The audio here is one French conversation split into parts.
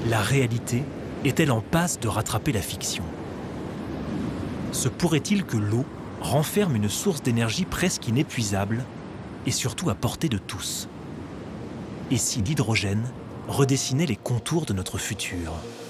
La réalité est-elle en passe de rattraper la fiction? Se pourrait-il que l'eau renferme une source d'énergie presque inépuisable et surtout à portée de tous? Et si l'hydrogène redessinait les contours de notre futur?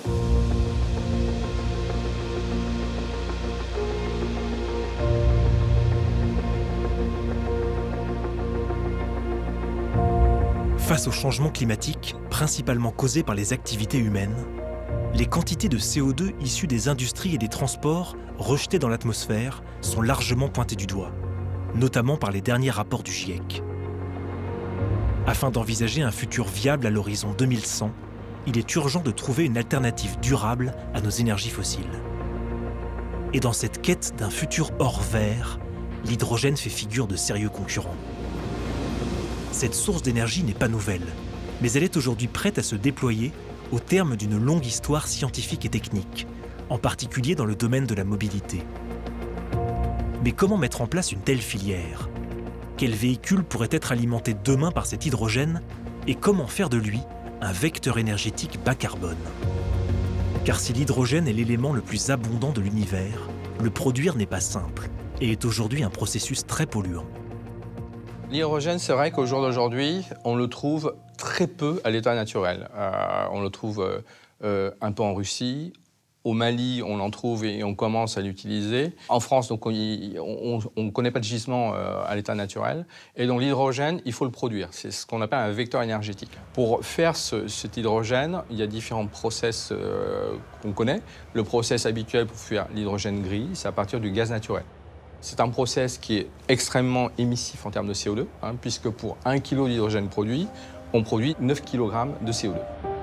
Face au changement climatique, principalement causé par les activités humaines, les quantités de CO2 issues des industries et des transports rejetées dans l'atmosphère sont largement pointées du doigt, notamment par les derniers rapports du GIEC. Afin d'envisager un futur viable à l'horizon 2100, il est urgent de trouver une alternative durable à nos énergies fossiles. Et dans cette quête d'un futur hors vert, l'hydrogène fait figure de sérieux concurrent. Cette source d'énergie n'est pas nouvelle, mais elle est aujourd'hui prête à se déployer au terme d'une longue histoire scientifique et technique, en particulier dans le domaine de la mobilité. Mais comment mettre en place une telle filière? Quel véhicule pourrait être alimenté demain par cet hydrogène et comment faire de lui un vecteur énergétique bas carbone? Car si l'hydrogène est l'élément le plus abondant de l'univers, le produire n'est pas simple et est aujourd'hui un processus très polluant. L'hydrogène, c'est vrai qu'au jour d'aujourd'hui, on le trouve très peu à l'état naturel. On le trouve un peu en Russie. Au Mali, on en trouve et on commence à l'utiliser. En France, donc, on ne connaît pas de gisement à l'état naturel. Et donc l'hydrogène, il faut le produire. C'est ce qu'on appelle un vecteur énergétique. Pour faire cet hydrogène, il y a différents process qu'on connaît. Le process habituel pour faire l'hydrogène gris, c'est à partir du gaz naturel. C'est un process qui est extrêmement émissif en termes de CO2, puisque pour 1 kg d'hydrogène produit, on produit 9 kg de CO2.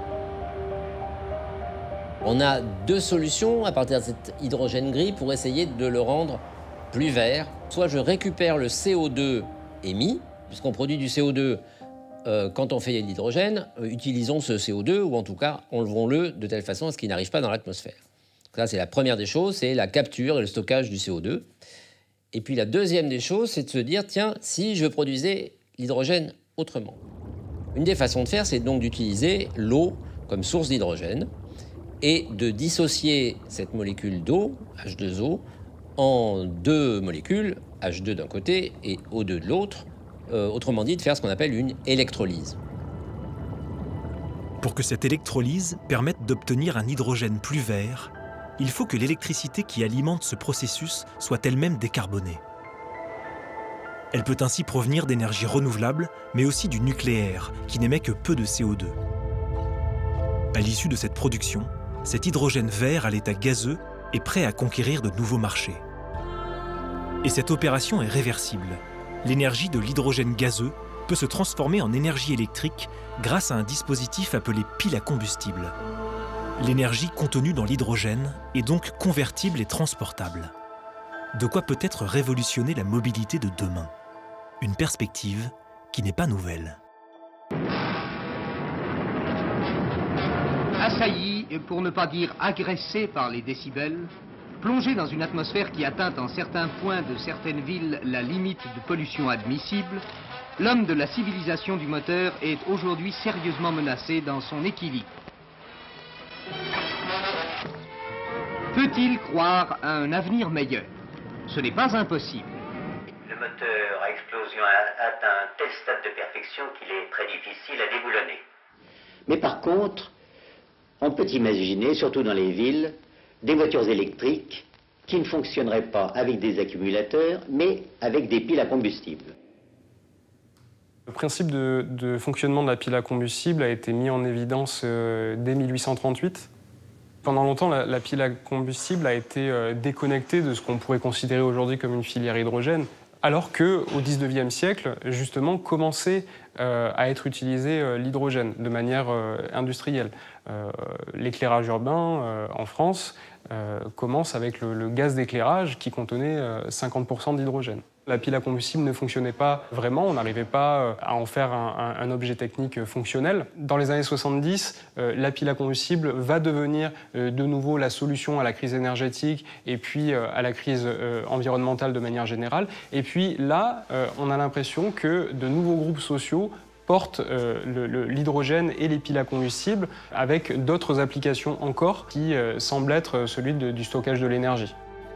On a deux solutions à partir de cet hydrogène gris pour essayer de le rendre plus vert. Soit je récupère le CO2 émis, puisqu'on produit du CO2 quand on fait de l'hydrogène, utilisons ce CO2, ou en tout cas, enlevons-le de telle façon à ce qu'il n'arrive pas dans l'atmosphère. Ça, c'est la première des choses, c'est la capture et le stockage du CO2. Et puis la deuxième des choses, c'est de se dire, tiens, si je produisais l'hydrogène autrement. Une des façons de faire, c'est donc d'utiliser l'eau comme source d'hydrogène et de dissocier cette molécule d'eau, H2O, en deux molécules, H2 d'un côté et O2 de l'autre, autrement dit de faire ce qu'on appelle une électrolyse. Pour que cette électrolyse permette d'obtenir un hydrogène plus vert, il faut que l'électricité qui alimente ce processus soit elle-même décarbonée. Elle peut ainsi provenir d'énergies renouvelables, mais aussi du nucléaire, qui n'émet que peu de CO2. À l'issue de cette production, cet hydrogène vert à l'état gazeux est prêt à conquérir de nouveaux marchés. Et cette opération est réversible. L'énergie de l'hydrogène gazeux peut se transformer en énergie électrique grâce à un dispositif appelé pile à combustible. L'énergie contenue dans l'hydrogène est donc convertible et transportable. De quoi peut-être révolutionner la mobilité de demain. Une perspective qui n'est pas nouvelle. Assailli, pour ne pas dire agressé par les décibels, plongé dans une atmosphère qui atteint en certains points de certaines villes la limite de pollution admissible, l'homme de la civilisation du moteur est aujourd'hui sérieusement menacé dans son équilibre. Peut-il croire à un avenir meilleur? Ce n'est pas impossible. Le moteur à explosion a atteint un tel stade de perfection qu'il est très difficile à déboulonner. Mais par contre, on peut imaginer, surtout dans les villes, des voitures électriques qui ne fonctionneraient pas avec des accumulateurs, mais avec des piles à combustible. Le principe de fonctionnement de la pile à combustible a été mis en évidence dès 1838. Pendant longtemps, la pile à combustible a été déconnectée de ce qu'on pourrait considérer aujourd'hui comme une filière hydrogène, alors qu'au XIXe siècle, justement, commençait à être utilisé l'hydrogène de manière industrielle. L'éclairage urbain en France commence avec le gaz d'éclairage qui contenait 50% d'hydrogène. La pile à combustible ne fonctionnait pas vraiment, on n'arrivait pas à en faire un objet technique fonctionnel. Dans les années 70, la pile à combustible va devenir de nouveau la solution à la crise énergétique et puis à la crise environnementale de manière générale. Et puis là, on a l'impression que de nouveaux groupes sociaux portent l'hydrogène et les piles à combustible avec d'autres applications encore qui semblent être celui du stockage de l'énergie.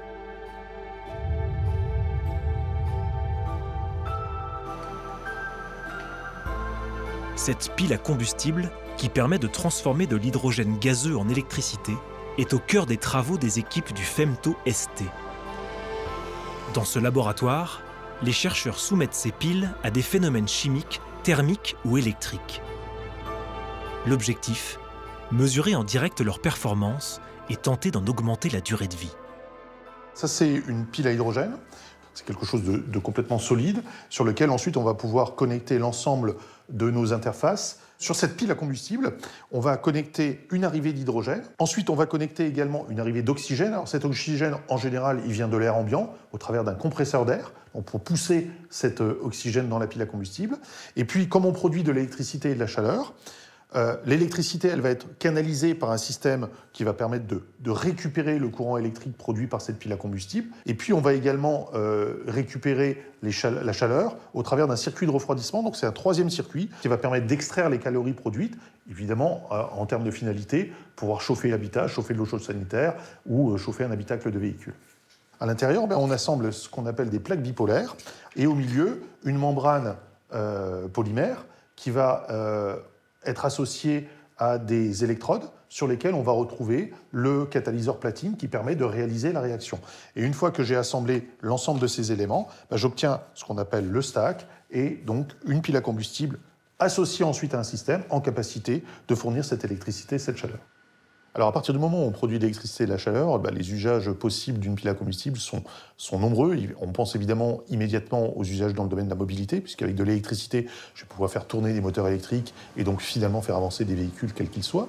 Cette pile à combustible, qui permet de transformer de l'hydrogène gazeux en électricité, est au cœur des travaux des équipes du FEMTO-ST. Dans ce laboratoire, les chercheurs soumettent ces piles à des phénomènes chimiques, thermiques ou électriques. L'objectif, mesurer en direct leur performance et tenter d'en augmenter la durée de vie. Ça, c'est une pile à hydrogène. C'est quelque chose de complètement solide, sur lequel ensuite on va pouvoir connecter l'ensemble de nos interfaces. Sur cette pile à combustible, on va connecter une arrivée d'hydrogène. Ensuite, on va connecter également une arrivée d'oxygène. Alors cet oxygène, en général, il vient de l'air ambiant, au travers d'un compresseur d'air, pour pousser cet oxygène dans la pile à combustible. Et puis, comme on produit de l'électricité et de la chaleur, l'électricité, elle va être canalisée par un système qui va permettre de récupérer le courant électrique produit par cette pile à combustible. Et puis, on va également récupérer la chaleur au travers d'un circuit de refroidissement. Donc, c'est un troisième circuit qui va permettre d'extraire les calories produites, évidemment, en termes de finalité, pouvoir chauffer l'habitat, chauffer de l'eau chaude sanitaire ou chauffer un habitacle de véhicule. À l'intérieur, on assemble ce qu'on appelle des plaques bipolaires et au milieu, une membrane polymère qui va être associé à des électrodes sur lesquelles on va retrouver le catalyseur platine qui permet de réaliser la réaction. Et une fois que j'ai assemblé l'ensemble de ces éléments, j'obtiens ce qu'on appelle le stack et donc une pile à combustible associée ensuite à un système en capacité de fournir cette électricité, cette chaleur. Alors à partir du moment où on produit de l'électricité et de la chaleur, les usages possibles d'une pile à combustible sont nombreux. On pense évidemment immédiatement aux usages dans le domaine de la mobilité, puisqu'avec de l'électricité, je vais pouvoir faire tourner des moteurs électriques et donc finalement faire avancer des véhicules quels qu'ils soient.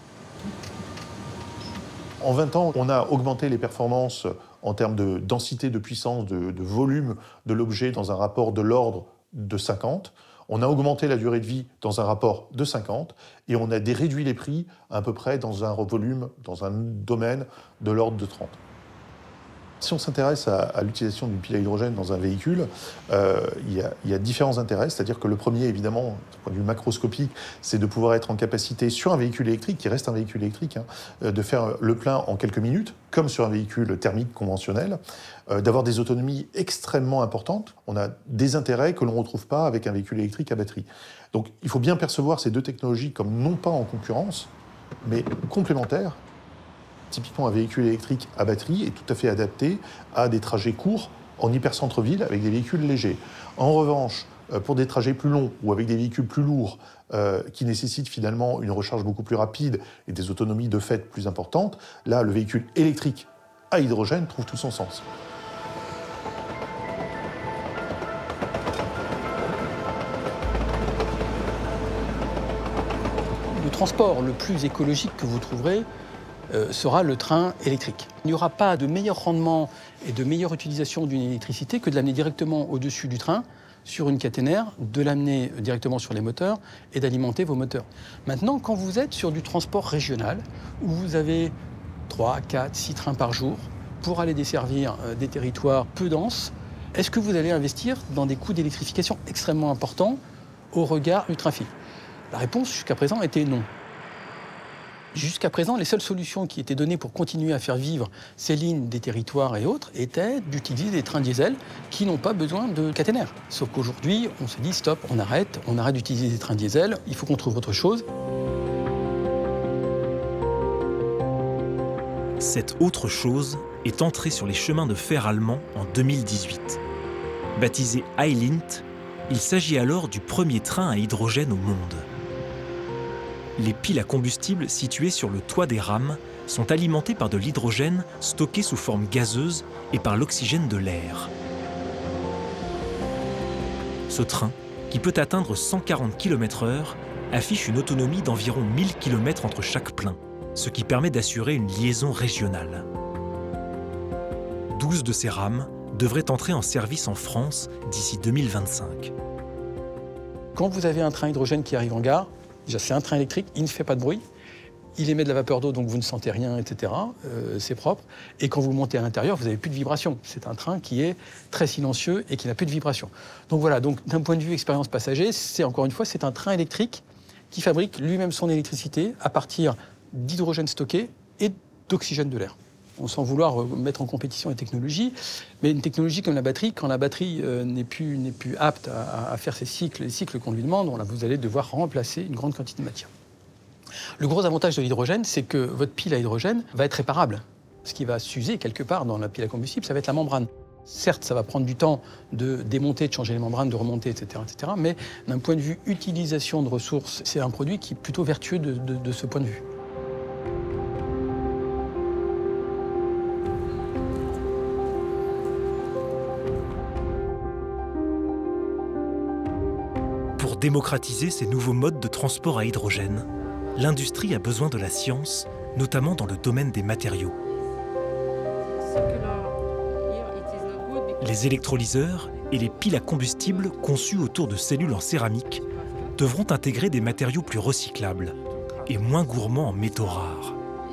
En 20 ans, on a augmenté les performances en termes de densité, de puissance, de volume de l'objet dans un rapport de l'ordre de 50. On a augmenté la durée de vie dans un rapport de 50 et on a réduit les prix à peu près dans un volume, dans un domaine de l'ordre de 30. Si on s'intéresse à l'utilisation d'une pile à hydrogène dans un véhicule, il y a différents intérêts. C'est-à-dire que le premier, évidemment, d'un point de vue macroscopique, c'est de pouvoir être en capacité, sur un véhicule électrique, qui reste un véhicule électrique, de faire le plein en quelques minutes, comme sur un véhicule thermique conventionnel, d'avoir des autonomies extrêmement importantes. On a des intérêts que l'on ne retrouve pas avec un véhicule électrique à batterie. Donc il faut bien percevoir ces deux technologies comme non pas en concurrence, mais complémentaires. Typiquement, un véhicule électrique à batterie est tout à fait adapté à des trajets courts en hypercentre-ville avec des véhicules légers. En revanche, pour des trajets plus longs ou avec des véhicules plus lourds qui nécessitent finalement une recharge beaucoup plus rapide et des autonomies de fait plus importantes, là, le véhicule électrique à hydrogène trouve tout son sens. Le transport le plus écologique que vous trouverez sera le train électrique. Il n'y aura pas de meilleur rendement et de meilleure utilisation d'une électricité que de l'amener directement au-dessus du train, sur une caténaire, de l'amener directement sur les moteurs et d'alimenter vos moteurs. Maintenant, quand vous êtes sur du transport régional, où vous avez 3, 4, 6 trains par jour pour aller desservir des territoires peu denses, est-ce que vous allez investir dans des coûts d'électrification extrêmement importants au regard du trafic? La réponse jusqu'à présent était non. Jusqu'à présent, les seules solutions qui étaient données pour continuer à faire vivre ces lignes des territoires et autres étaient d'utiliser des trains diesel qui n'ont pas besoin de caténaire. Sauf qu'aujourd'hui, on se dit stop, on arrête d'utiliser des trains diesel, il faut qu'on trouve autre chose. Cette autre chose est entrée sur les chemins de fer allemands en 2018. Baptisé Eilint, il s'agit alors du premier train à hydrogène au monde. Les piles à combustible situées sur le toit des rames sont alimentées par de l'hydrogène stocké sous forme gazeuse et par l'oxygène de l'air. Ce train, qui peut atteindre 140 km/h, affiche une autonomie d'environ 1000 km entre chaque plein, ce qui permet d'assurer une liaison régionale. 12 de ces rames devraient entrer en service en France d'ici 2025. Quand vous avez un train hydrogène qui arrive en gare, déjà c'est un train électrique, il ne fait pas de bruit, Il émet de la vapeur d'eau, donc vous ne sentez rien, etc. C'est propre. Et quand vous montez à l'intérieur, vous n'avez plus de vibration. C'est un train qui est très silencieux et qui n'a plus de vibration. Donc voilà, donc, d'un point de vue expérience passager, c'est encore une fois, c'est un train électrique qui fabrique lui-même son électricité à partir d'hydrogène stocké et d'oxygène de l'air. Sans vouloir mettre en compétition les technologies, mais une technologie comme la batterie, quand la batterie n'est plus apte à faire les cycles qu'on lui demande, vous allez devoir remplacer une grande quantité de matière. Le gros avantage de l'hydrogène, c'est que votre pile à hydrogène va être réparable. Ce qui va s'user quelque part dans la pile à combustible, ça va être la membrane. Certes, ça va prendre du temps de démonter, de changer les membranes, de remonter, etc. Mais d'un point de vue utilisation de ressources, c'est un produit qui est plutôt vertueux de ce point de vue. Pour démocratiser ces nouveaux modes de transport à hydrogène, l'industrie a besoin de la science, notamment dans le domaine des matériaux. Les électrolyseurs et les piles à combustible conçues autour de cellules en céramique devront intégrer des matériaux plus recyclables et moins gourmands en métaux rares.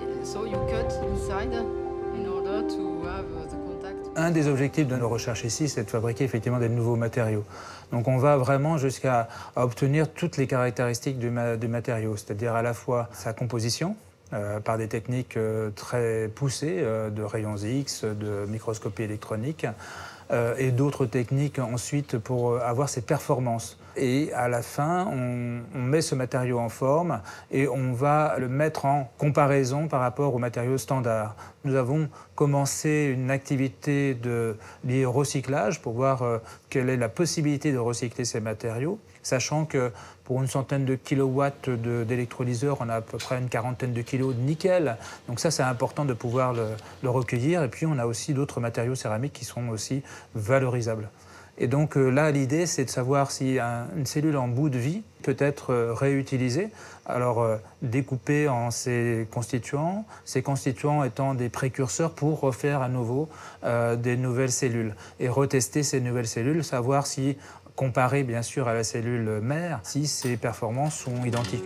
Un des objectifs de nos recherches ici, c'est de fabriquer effectivement des nouveaux matériaux. Donc on va vraiment jusqu'à obtenir toutes les caractéristiques du matériau, c'est-à-dire à la fois sa composition, par des techniques très poussées de rayons X, de microscopie électronique, et d'autres techniques ensuite pour avoir ses performances. Et à la fin, on met ce matériau en forme et on va le mettre en comparaison par rapport aux matériaux standards. Nous avons commencé une activité liée au recyclage pour voir quelle est la possibilité de recycler ces matériaux, sachant que pour une centaine de kilowatts d'électrolyseurs, on a à peu près une quarantaine de kilos de nickel. Donc ça, c'est important de pouvoir le recueillir. Et puis, on a aussi d'autres matériaux céramiques qui sont aussi valorisables. Et donc là, l'idée, c'est de savoir si une cellule en bout de vie peut être réutilisée. Alors, découpée en ces constituants étant des précurseurs pour refaire à nouveau des nouvelles cellules. Et retester ces nouvelles cellules, savoir si, comparé bien sûr à la cellule mère, si ces performances sont identiques.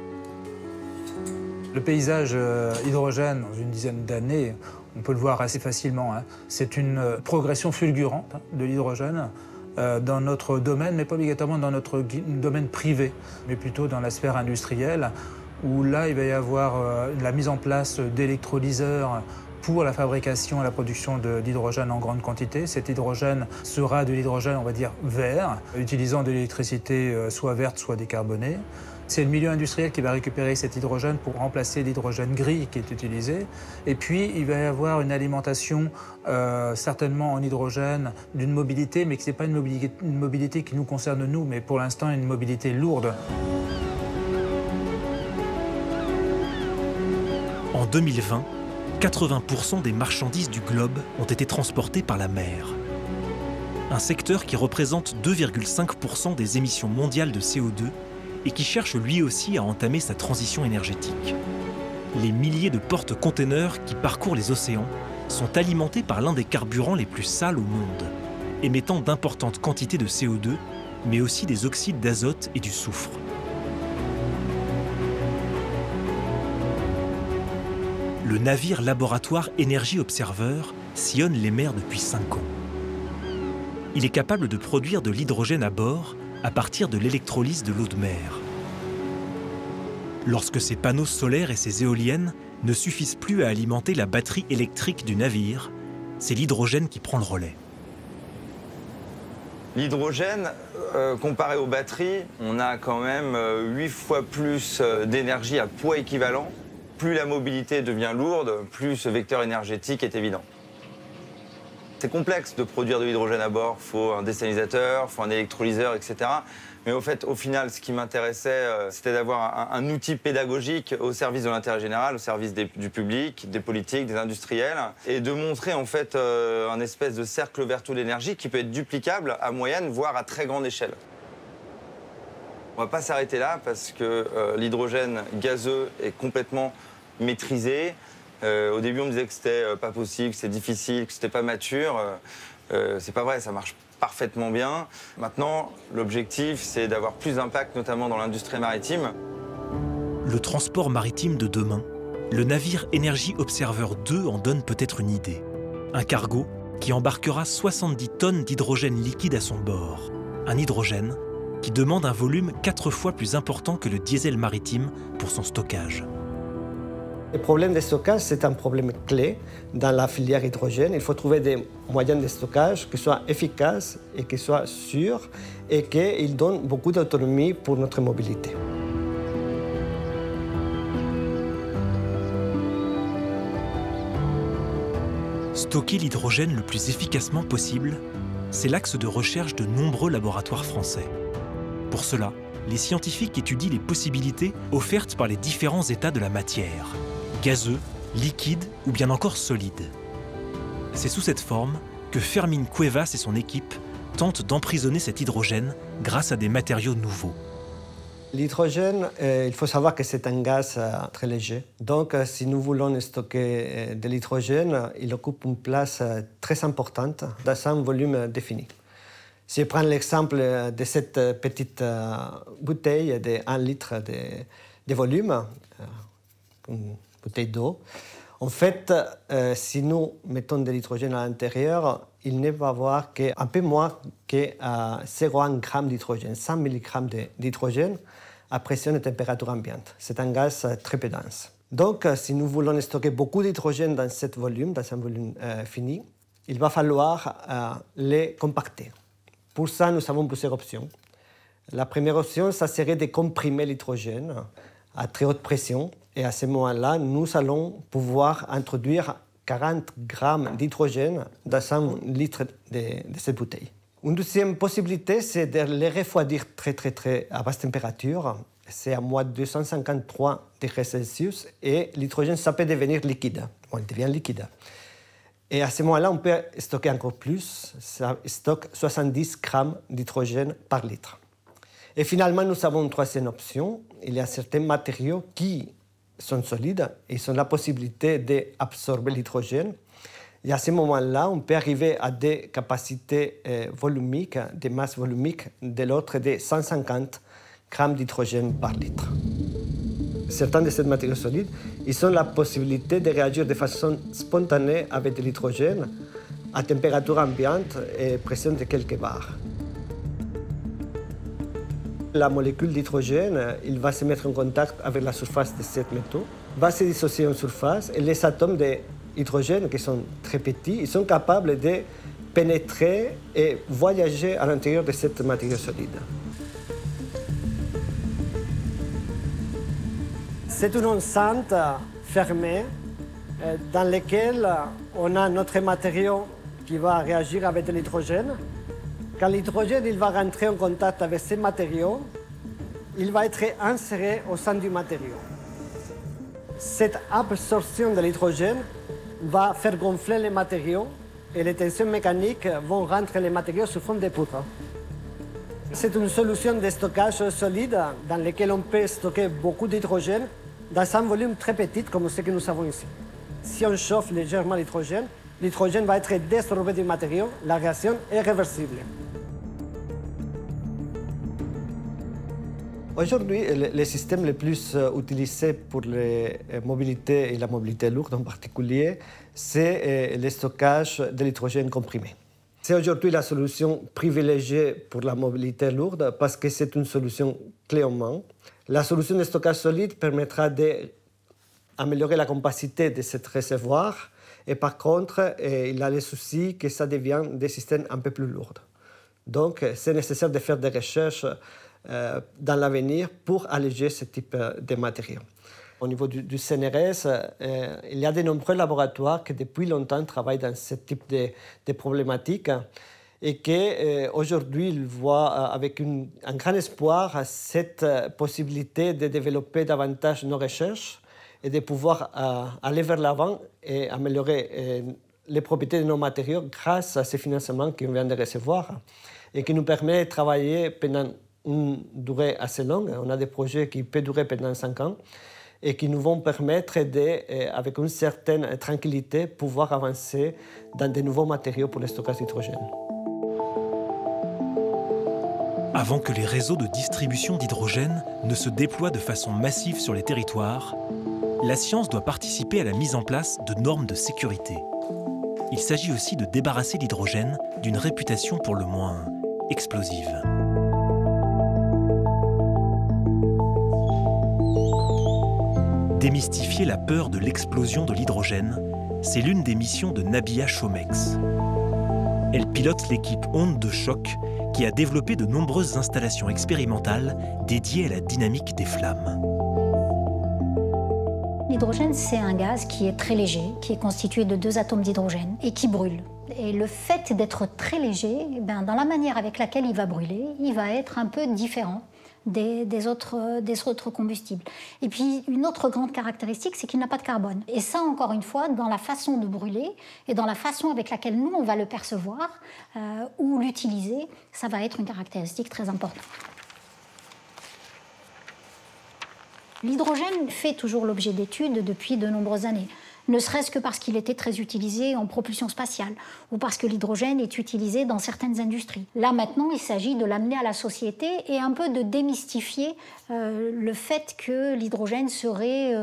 Le paysage hydrogène, dans une dizaine d'années, on peut le voir assez facilement. C'est une progression fulgurante de l'hydrogène dans notre domaine, mais pas obligatoirement dans notre domaine privé, mais plutôt dans la sphère industrielle, où là, il va y avoir la mise en place d'électrolyseurs pour la fabrication et la production d'hydrogène en grande quantité. Cet hydrogène sera de l'hydrogène, on va dire, vert, utilisant de l'électricité soit verte, soit décarbonée. C'est le milieu industriel qui va récupérer cet hydrogène pour remplacer l'hydrogène gris qui est utilisé. Et puis, il va y avoir une alimentation certainement en hydrogène d'une mobilité, mais ce n'est pas une mobilité qui nous concerne nous, mais pour l'instant une mobilité lourde. En 2020, 80% des marchandises du globe ont été transportées par la mer. Un secteur qui représente 2,5% des émissions mondiales de CO2 et qui cherche lui aussi à entamer sa transition énergétique. Les milliers de porte-containers qui parcourent les océans sont alimentés par l'un des carburants les plus sales au monde, émettant d'importantes quantités de CO2, mais aussi des oxydes d'azote et du soufre. Le navire laboratoire Energy Observer sillonne les mers depuis 5 ans. Il est capable de produire de l'hydrogène à bord à partir de l'électrolyse de l'eau de mer. Lorsque ces panneaux solaires et ces éoliennes ne suffisent plus à alimenter la batterie électrique du navire, c'est l'hydrogène qui prend le relais. L'hydrogène, comparé aux batteries, on a quand même 8 fois plus d'énergie à poids équivalent. Plus la mobilité devient lourde, plus ce vecteur énergétique est évident. C'est complexe de produire de l'hydrogène à bord. Il faut un désalinisateur, il faut un électrolyseur, etc. Mais au final, ce qui m'intéressait, c'était d'avoir un outil pédagogique au service de l'intérêt général, au service du public, des politiques, des industriels, et de montrer en fait un espèce de cercle vertueux d'énergie qui peut être duplicable à moyenne, voire à très grande échelle. On ne va pas s'arrêter là parce que l'hydrogène gazeux est complètement maîtrisé. Au début, on me disait que c'était pas possible, que c'était difficile, que c'était pas mature. C'est pas vrai, ça marche parfaitement bien. Maintenant, l'objectif, c'est d'avoir plus d'impact, notamment dans l'industrie maritime. Le transport maritime de demain, le navire Energy Observer 2 en donne peut-être une idée. Un cargo qui embarquera 70 tonnes d'hydrogène liquide à son bord. Un hydrogène qui demande un volume 4 fois plus important que le diesel maritime pour son stockage. Le problème de stockage, c'est un problème clé dans la filière hydrogène. Il faut trouver des moyens de stockage qui soient efficaces et qui soient sûrs et qui donnent beaucoup d'autonomie pour notre mobilité. Stocker l'hydrogène le plus efficacement possible, c'est l'axe de recherche de nombreux laboratoires français. Pour cela, les scientifiques étudient les possibilités offertes par les différents états de la matière, gazeux, liquide ou bien encore solide. C'est sous cette forme que Fermín Cuevas et son équipe tentent d'emprisonner cet hydrogène grâce à des matériaux nouveaux. L'hydrogène, il faut savoir que c'est un gaz très léger. Donc, si nous voulons stocker de l'hydrogène, il occupe une place très importante dans un volume défini. Si je prends l'exemple de cette petite bouteille de 1 litre de volume, une bouteille d'eau, en fait, si nous mettons de l'hydrogène à l'intérieur, il ne va y avoir qu'un peu moins que 0,1 g d'hydrogène, 100 mg d'hydrogène à pression et température ambiante. C'est un gaz très peu dense. Donc, si nous voulons stocker beaucoup d'hydrogène dans ce volume, dans un volume fini, il va falloir les compacter. Pour ça, nous avons plusieurs options. La première option, ça serait de comprimer l'hydrogène à très haute pression. Et à ce moment-là, nous allons pouvoir introduire 40 grammes d'hydrogène dans 1 litre de cette bouteille. Une deuxième possibilité, c'est de les refroidir très à basse température. C'est à moins 253 degrés Celsius et l'hydrogène, ça peut devenir liquide. Bon, il devient liquide. Et à ce moment-là, on peut stocker encore plus. Ça stocke 70 grammes d'hydrogène par litre. Et finalement, nous avons une troisième option. Il y a certains matériaux qui sont solides et ils ont la possibilité d'absorber l'hydrogène. Et à ce moment-là, on peut arriver à des capacités volumiques, des masses volumiques de l'ordre de 150 grammes d'hydrogène par litre. Certains de ces matériaux solides, ils ont la possibilité de réagir de façon spontanée avec de l'hydrogène à température ambiante et pression de quelques bars. La molécule d'hydrogène, il va se mettre en contact avec la surface de cet métaux, va se dissocier en surface et les atomes d'hydrogène, qui sont très petits, ils sont capables de pénétrer et voyager à l'intérieur de cette matière solide. C'est une enceinte fermée dans laquelle on a notre matériau qui va réagir avec de l'hydrogène. Quand l'hydrogène va rentrer en contact avec ces matériaux, il va être inséré au sein du matériau. Cette absorption de l'hydrogène va faire gonfler les matériaux et les tensions mécaniques vont rentrer les matériaux sous forme de poudre. C'est une solution de stockage solide dans laquelle on peut stocker beaucoup d'hydrogène dans un volume très petit comme ce que nous avons ici. Si on chauffe légèrement l'hydrogène va être désorbé du matériau, la réaction est réversible. Aujourd'hui, le système le plus utilisé pour les mobilités et la mobilité lourde en particulier, c'est le stockage de l'hydrogène comprimé. C'est aujourd'hui la solution privilégiée pour la mobilité lourde parce que c'est une solution clé en main. La solution de stockage solide permettra d'améliorer la capacité de ce réservoir et par contre, il a le souci que ça devient des systèmes un peu plus lourds. Donc, c'est nécessaire de faire des recherches dans l'avenir pour alléger ce type de matériaux. Au niveau du CNRS, il y a de nombreux laboratoires qui depuis longtemps travaillent dans ce type de problématiques et qu'aujourd'hui ils voient avec un grand espoir cette possibilité de développer davantage nos recherches et de pouvoir aller vers l'avant et améliorer les propriétés de nos matériaux grâce à ces financements qu'on vient de recevoir et qui nous permet de travailler pendant une durée assez longue. On a des projets qui peuvent durer pendant 5 ans et qui nous vont permettre avec une certaine tranquillité, pouvoir avancer dans de nouveaux matériaux pour le stockage d'hydrogène. Avant que les réseaux de distribution d'hydrogène ne se déploient de façon massive sur les territoires, la science doit participer à la mise en place de normes de sécurité. Il s'agit aussi de débarrasser l'hydrogène d'une réputation pour le moins explosive. Démystifier la peur de l'explosion de l'hydrogène, c'est l'une des missions de Nabila Chomex. Elle pilote l'équipe Onde de choc qui a développé de nombreuses installations expérimentales dédiées à la dynamique des flammes. L'hydrogène, c'est un gaz qui est très léger, qui est constitué de 2 atomes d'hydrogène et qui brûle. Et le fait d'être très léger, dans la manière avec laquelle il va brûler, il va être un peu différent des autres combustibles. Et puis, une autre grande caractéristique, c'est qu'il n'a pas de carbone. Et ça, encore une fois, dans la façon de brûler et dans la façon avec laquelle nous, on va le percevoir ou l'utiliser, ça va être une caractéristique très importante. L'hydrogène fait toujours l'objet d'études depuis de nombreuses années, ne serait-ce que parce qu'il était très utilisé en propulsion spatiale ou parce que l'hydrogène est utilisé dans certaines industries. Là, maintenant, il s'agit de l'amener à la société et un peu de démystifier le fait que l'hydrogène serait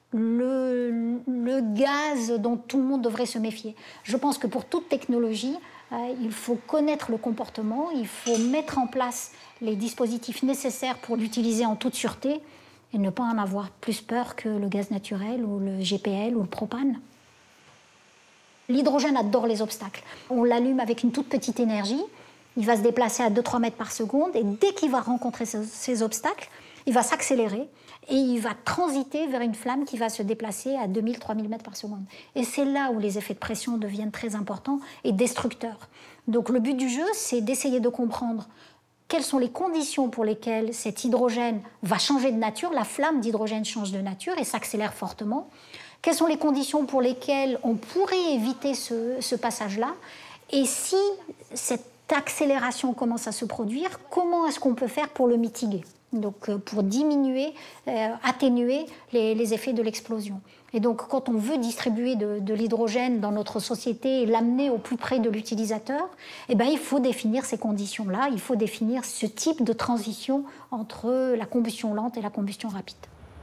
le gaz dont tout le monde devrait se méfier. Je pense que pour toute technologie, il faut connaître le comportement, il faut mettre en place les dispositifs nécessaires pour l'utiliser en toute sûreté et ne pas en avoir plus peur que le gaz naturel ou le GPL ou le propane. L'hydrogène adore les obstacles. On l'allume avec une toute petite énergie, il va se déplacer à 2-3 mètres par seconde et dès qu'il va rencontrer ces obstacles, il va s'accélérer et il va transiter vers une flamme qui va se déplacer à 2000-3000 mètres par seconde. Et c'est là où les effets de pression deviennent très importants et destructeurs. Donc le but du jeu, c'est d'essayer de comprendre quelles sont les conditions pour lesquelles cet hydrogène va changer de nature, la flamme d'hydrogène change de nature et s'accélère fortement. Quelles sont les conditions pour lesquelles on pourrait éviter ce passage-là? Et si cette accélération commence à se produire, comment est-ce qu'on peut faire pour le mitiguer? Donc pour diminuer, atténuer les effets de l'explosion. Et donc quand on veut distribuer de l'hydrogène dans notre société et l'amener au plus près de l'utilisateur, il faut définir ces conditions-là, il faut définir ce type de transition entre la combustion lente et la combustion rapide.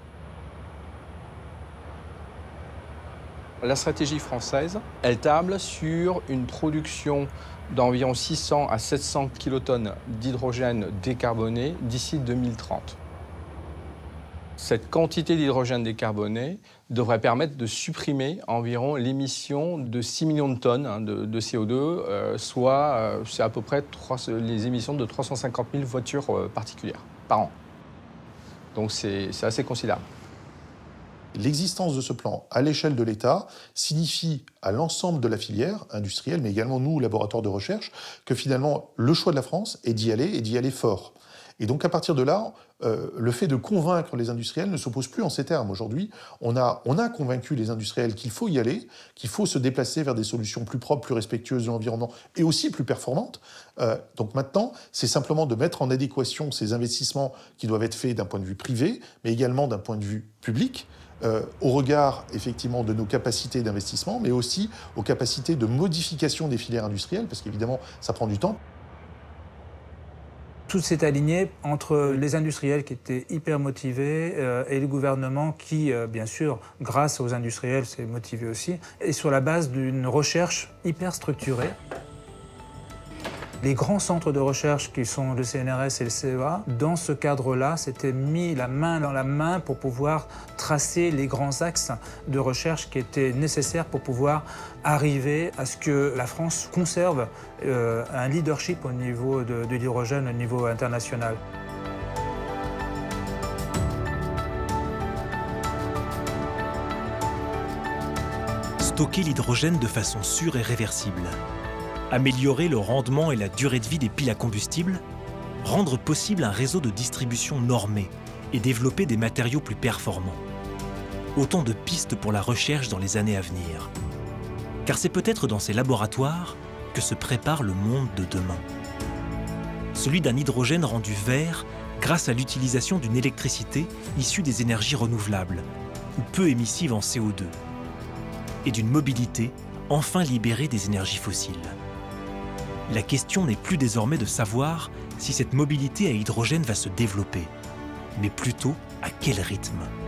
La stratégie française, elle table sur une production d'environ 600 à 700 kilotonnes d'hydrogène décarboné d'ici 2030. Cette quantité d'hydrogène décarboné devrait permettre de supprimer environ l'émission de 6 millions de tonnes de CO2, soit c'est à peu près les émissions de 350 000 voitures particulières par an. Donc c'est assez considérable. L'existence de ce plan à l'échelle de l'État signifie à l'ensemble de la filière industrielle, mais également nous, laboratoires de recherche, que finalement le choix de la France est d'y aller fort. Et donc à partir de là, le fait de convaincre les industriels ne s'oppose plus en ces termes. Aujourd'hui, on a convaincu les industriels qu'il faut y aller, qu'il faut se déplacer vers des solutions plus propres, plus respectueuses de l'environnement et aussi plus performantes. Donc maintenant, c'est simplement de mettre en adéquation ces investissements qui doivent être faits d'un point de vue privé, mais également d'un point de vue public, au regard effectivement de nos capacités d'investissement, mais aussi aux capacités de modification des filières industrielles, parce qu'évidemment, ça prend du temps. Tout s'est aligné entre les industriels qui étaient hyper motivés et le gouvernement qui, bien sûr, grâce aux industriels, s'est motivé aussi, et sur la base d'une recherche hyper structurée. Les grands centres de recherche qui sont le CNRS et le CEA, dans ce cadre-là, s'étaient mis la main dans la main pour pouvoir tracer les grands axes de recherche qui étaient nécessaires pour pouvoir arriver à ce que la France conserve un leadership au niveau de l'hydrogène au niveau international. Stocker l'hydrogène de façon sûre et réversible. Améliorer le rendement et la durée de vie des piles à combustible, rendre possible un réseau de distribution normé et développer des matériaux plus performants. Autant de pistes pour la recherche dans les années à venir. Car c'est peut-être dans ces laboratoires que se prépare le monde de demain. Celui d'un hydrogène rendu vert grâce à l'utilisation d'une électricité issue des énergies renouvelables ou peu émissive en CO2 et d'une mobilité enfin libérée des énergies fossiles. La question n'est plus désormais de savoir si cette mobilité à hydrogène va se développer, mais plutôt à quel rythme.